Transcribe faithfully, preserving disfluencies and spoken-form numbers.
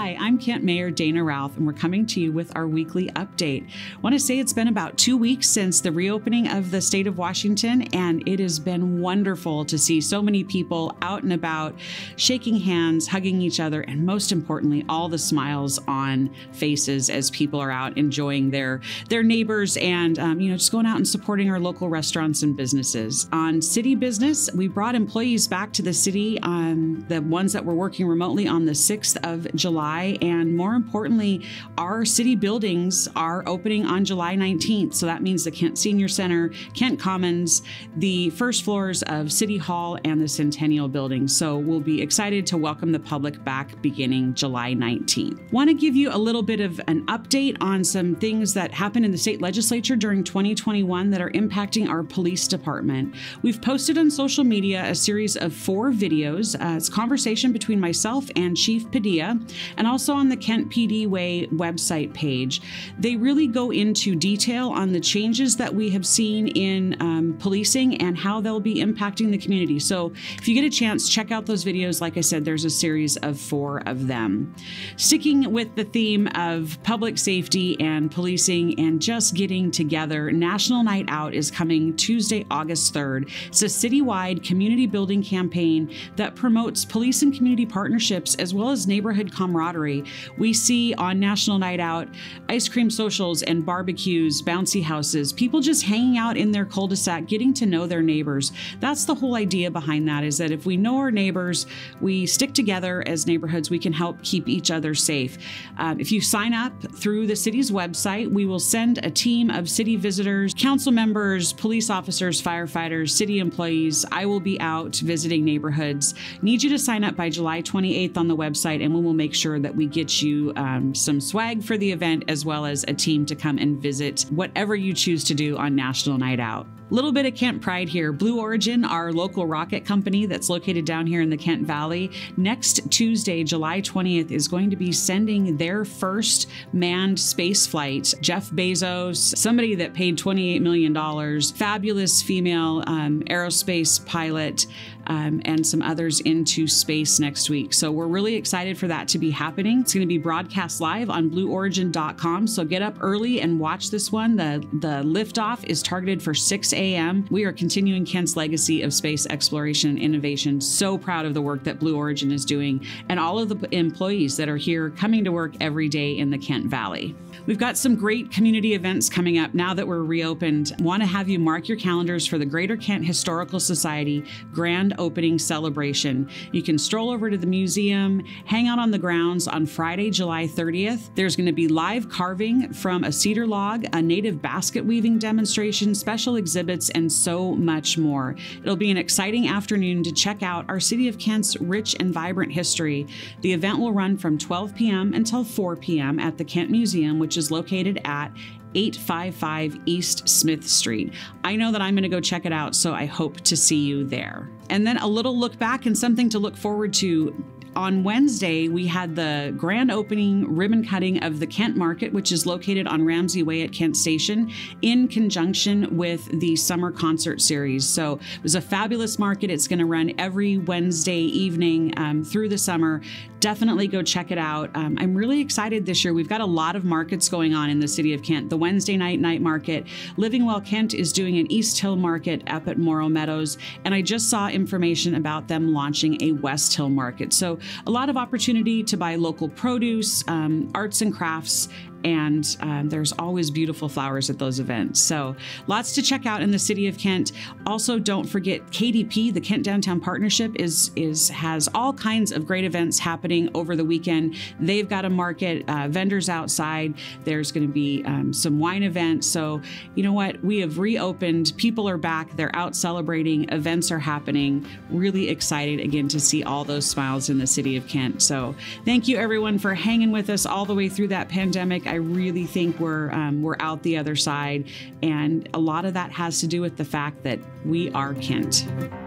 Hi, I'm Kent Mayor Dana Routh, and we're coming to you with our weekly update. I want to say it's been about two weeks since the reopening of the state of Washington, and it has been wonderful to see so many people out and about, shaking hands, hugging each other, and most importantly, all the smiles on faces as people are out enjoying their, their neighbors and, um, you know, just going out and supporting our local restaurants and businesses. On city business, we brought employees back to the city, um, the ones that were working remotely on the sixth of July, and more importantly, our city buildings are opening on July nineteenth. So that means the Kent Senior Center, Kent Commons, the first floors of City Hall, and the Centennial Building. So we'll be excited to welcome the public back beginning July nineteenth. Want to give you a little bit of an update on some things that happened in the state legislature during twenty twenty-one that are impacting our police department. We've posted on social media a series of four videos. Uh, it's a conversation between myself and Chief Padilla, and also on the Kent P D Way website page. They really go into detail on the changes that we have seen in um, policing and how they'll be impacting the community. So if you get a chance, check out those videos. Like I said, there's a series of four of them. Sticking with the theme of public safety and policing and just getting together, National Night Out is coming Tuesday, August third. It's a citywide community building campaign that promotes police and community partnerships as well as neighborhood camaraderie. We see on National Night Out ice cream socials and barbecues, bouncy houses, people just hanging out in their cul-de-sac, getting to know their neighbors. That's the whole idea behind that, is that if we know our neighbors, we stick together as neighborhoods, we can help keep each other safe. Um, if you sign up through the city's website, we will send a team of city visitors, council members, police officers, firefighters, city employees. I will be out visiting neighborhoods. Need you to sign up by July twenty-eighth on the website, and we will make sure that we get you um, some swag for the event, as well as a team to come and visit whatever you choose to do on National Night Out. Little bit of Kent pride here. Blue Origin, our local rocket company that's located down here in the Kent Valley, next Tuesday, July twentieth, is going to be sending their first manned space flight. Jeff Bezos, somebody that paid twenty-eight million dollars, fabulous female um, aerospace pilot, Um, and some others into space next week. So we're really excited for that to be happening. It's going to be broadcast live on blue origin dot com. So get up early and watch this one. The, the liftoff is targeted for six A M We are continuing Kent's legacy of space exploration and innovation. So proud of the work that Blue Origin is doing and all of the employees that are here coming to work every day in the Kent Valley. We've got some great community events coming up now that we're reopened. Want to have you mark your calendars for the Greater Kent Historical Society Grand Opening Celebration. You can stroll over to the museum, hang out on the grounds on Friday, July thirtieth. There's going to be live carving from a cedar log, a native basket weaving demonstration, special exhibits, and so much more. It'll be an exciting afternoon to check out our City of Kent's rich and vibrant history. The event will run from twelve P M until four P M at the Kent Museum, which is located at eight fifty-five East Smith Street. I know that I'm going to go check it out, so I hope to see you there. And then a little look back and something to look forward to. On Wednesday, we had the grand opening ribbon cutting of the Kent Market, which is located on Ramsey Way at Kent Station, in conjunction with the summer concert series. So it was a fabulous market. It's going to run every Wednesday evening um, through the summer. Definitely go check it out. Um, I'm really excited this year. We've got a lot of markets going on in the city of Kent. The Wednesday night night market. Living Well Kent is doing an East Hill market up at Morrow Meadows, and I just saw information about them launching a West Hill market. So a lot of opportunity to buy local produce, um, arts and crafts, and um, there's always beautiful flowers at those events. So lots to check out in the city of Kent. Also, don't forget K D P, the Kent Downtown Partnership, is is has all kinds of great events happening over the weekend. They've got a market, uh, vendors outside. There's going to be um, some wine events. So you know what? We have reopened. People are back. They're out celebrating. Events are happening. Really excited again to see all those smiles in the city of Kent. So thank you everyone for hanging with us all the way through that pandemic. I really think we're um, we're out the other side, and a lot of that has to do with the fact that we are Kent.